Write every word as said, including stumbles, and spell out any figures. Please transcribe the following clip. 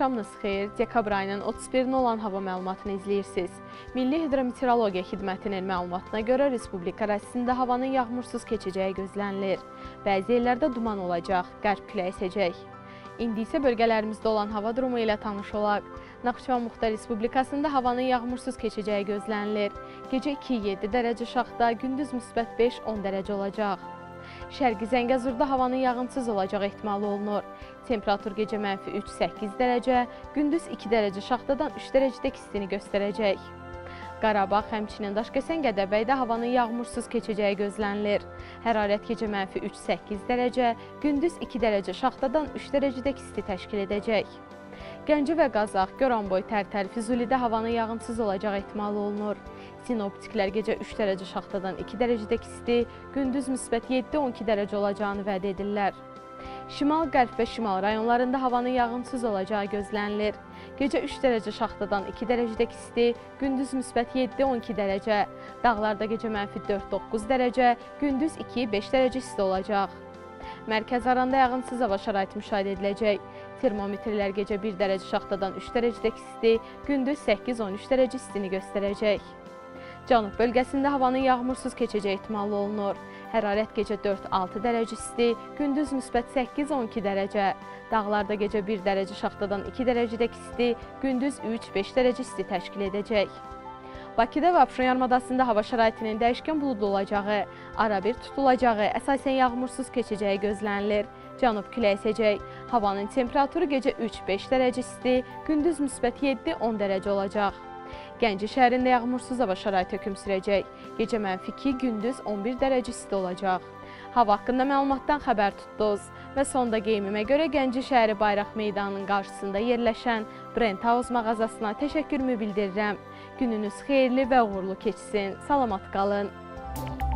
Axşamınız xeyir, dekabr ayının otuz birinə olan hava məlumatını izləyirsiniz. Milli Hidrometeorologiya Xidmətinin məlumatına görə Respublika ərazisində havanın yağmursuz keçəcəyi gözlənilir. Bəzi yerlərdə duman olacaq, qərb küləyi əsəcək. İndi isə bölgələrimizdə olan hava durumu ilə tanış olaq. Naxçıvan Muxtar Respublikasında havanın yağmursuz keçəcəyi gözlənilir. Gecə iki yeddi dərəcə şaxta, gündüz müsbət beş on dərəcə olacaq. Şərqi Zəngəzurda havanın yağıntısız olacağı ehtimalı olunur. Temperatur gecə mənfi üç səkkiz dərəcə, gündüz iki dərəcə şaxtadan üç dərəcədək istini göstərəcək. Qarabağ, həmçinin Daşkəsən, Gədəbəydə havanın yağmursuz keçəcəyi gözlənilir. Hərarət gecə mənfi üç səkkiz dərəcə, gündüz iki dərəcə şaxtadan üç dərəcədək isti təşkil edəcək. Gəncə və Qazax, Goranboy, Tərtər, Füzulidə havanın yağıntısız olacağı ehtimalı olunur. Sinoptiklər gecə üç dərəcə şaxtadan iki dərəcədək isti, gündüz müsbət yeddi on iki dərəcə olacağını vəd edirlər. Şimal, qərb və şimal rayonlarında havanın yağıntısız olacağı gözlənilir. Gecə üç dərəcə şaxtadan iki dərəcədək isti, gündüz müsbət yeddi on iki dərəcə. Dağlarda gecə mənfi dörd doqquz dərəcə, gündüz iki beş dərəcə isti olacaq. Mərkəz aranda yağıntısız hava şəraiti müşahidə ediləcək. Termometrlər gecə bir dərəcə şaxtadan üç dərəcədək isti, gündüz səkkiz on üç dərəcə istini göstərəcək. Cənub bölgəsində havanın yağmursuz keçəcəyi ehtimalı olunur. Hərarət gecə dörd altı dərəcə isti, gündüz müsbət səkkiz on iki dərəcə. Dağlarda gecə bir dərəcə şaxtadan iki dərəcədək isti, gündüz üç beş dərəcə isti təşkil edəcək. Bakıda və Abşeron yarımadasında hava şəraitinin dəyişkən buludlu olacağı, arabir tutulacağı, əsasən yağmursuz keçəcəyi gözlənilir. Cənub küləyi əsəcək. Havanın temperaturu gecə üç beş dərəcə isti, gündüz müsbət yeddi on dərəcə olacaq. Gəncə şəhərində yağmursuz hava şəraiti hökm sürəcək. Gecə mənfi iki, gündüz on bir dərəcə isti olacaq. Hava haqqında məlumatdan xəbər tutdunuz və sonda geyimimə görə Gəncə şəhəri Bayraq Meydanının qarşısında yerləşən Brent House mağazasına təşəkkürümü bildirirəm. Gününüz xeyirli və uğurlu keçsin. Salamat qalın.